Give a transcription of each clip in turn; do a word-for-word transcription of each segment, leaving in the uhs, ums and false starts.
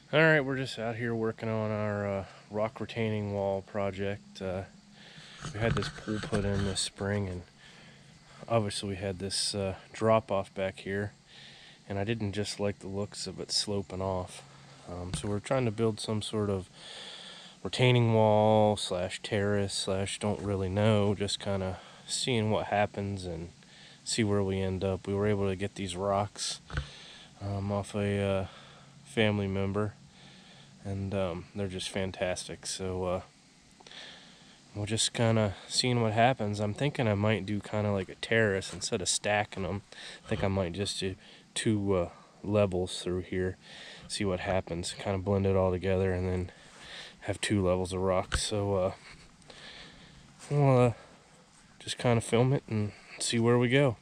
Alright, we're just out here working on our uh, rock retaining wall project. Uh, we had this pool put in this spring, and obviously we had this uh, drop off back here, and I didn't just like the looks of it sloping off. Um, so we're trying to build some sort of retaining wall slash terrace slash don't really know, just kind of seeing what happens and see where we end up. We were able to get these rocks um, off a uh, family member, and um, they're just fantastic. So uh, we're just kind of seeing what happens. I'm thinking I might do kind of like a terrace instead of stacking them. I think I might just do two uh, levels through here, see what happens, kind of blend it all together, and then have two levels of rock. So uh, we'll uh, just kind of film it and see where we go.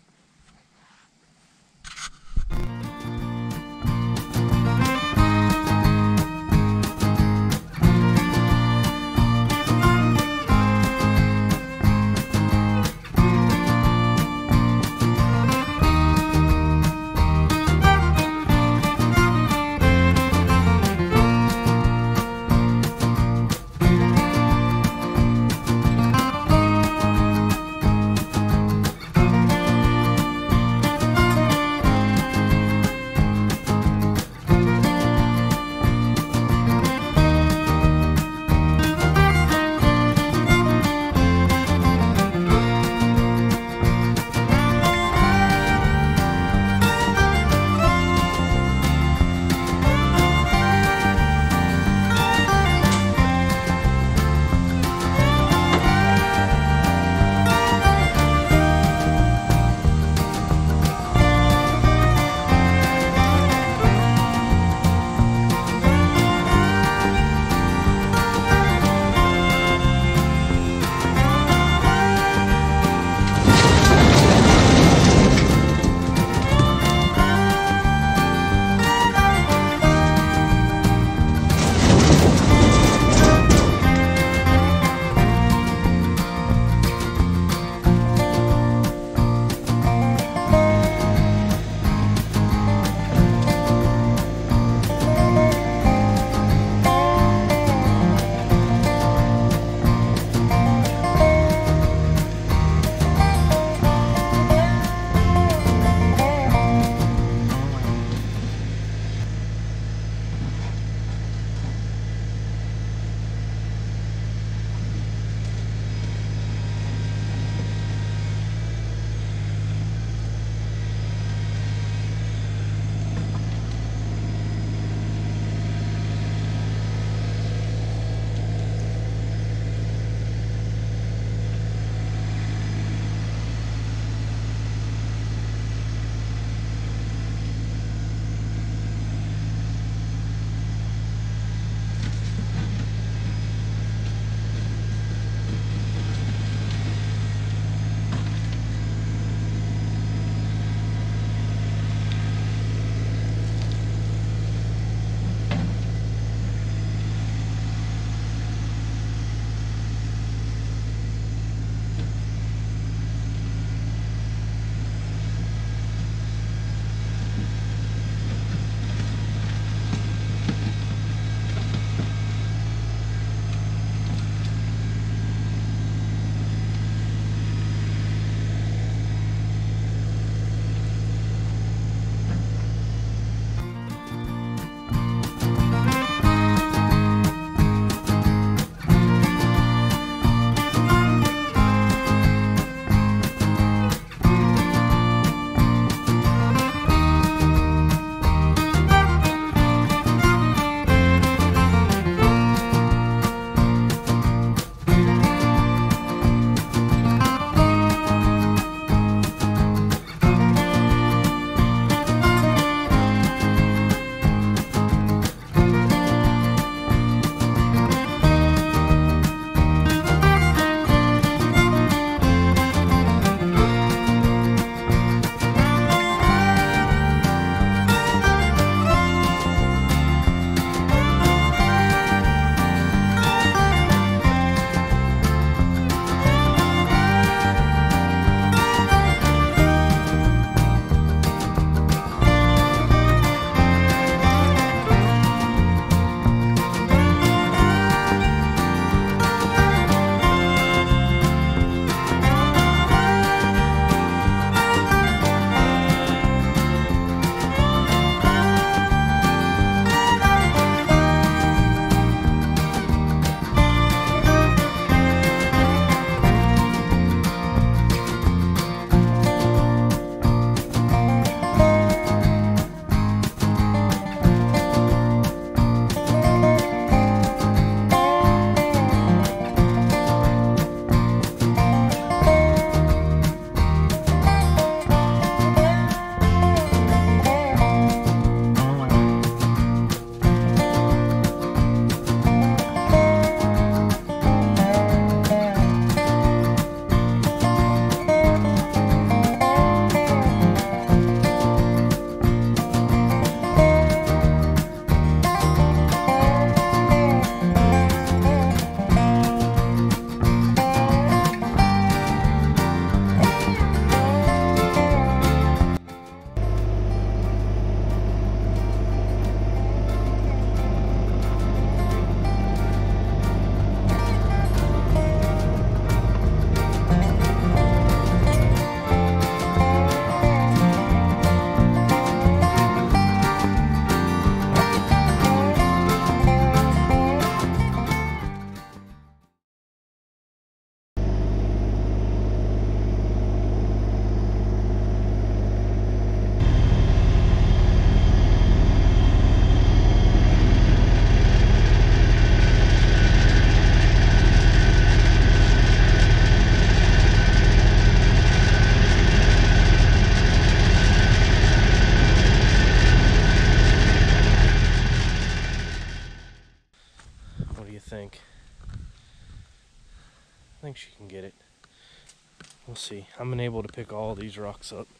We'll see. I'm unable to pick all these rocks up,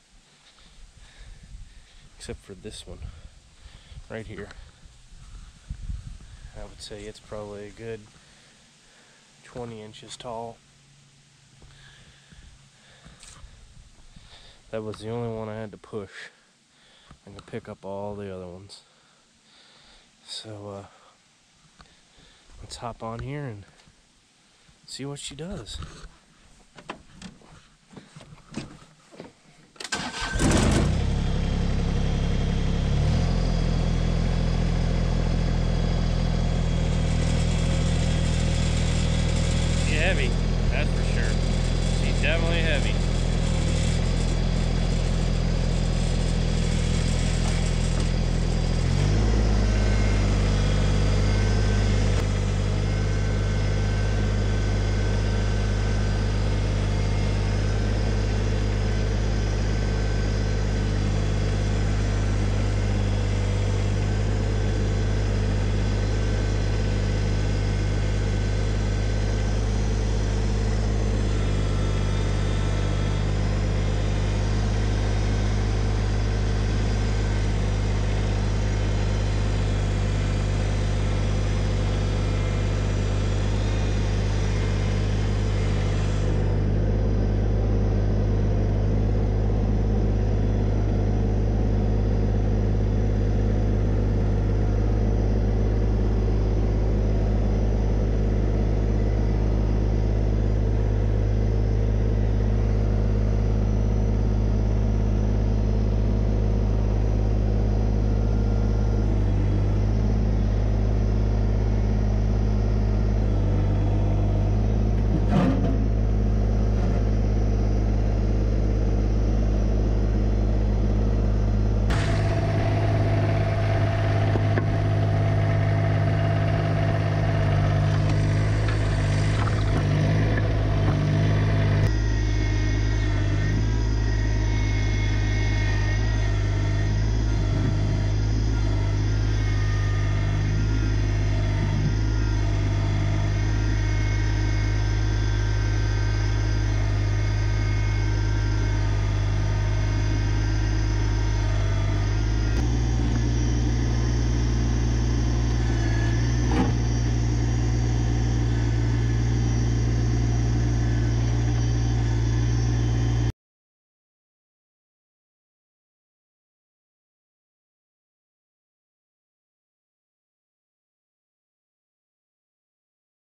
except for this one right here. I would say it's probably a good twenty inches tall. That was the only one I had to push. I can pick up all the other ones. So uh, let's hop on here and see what she does.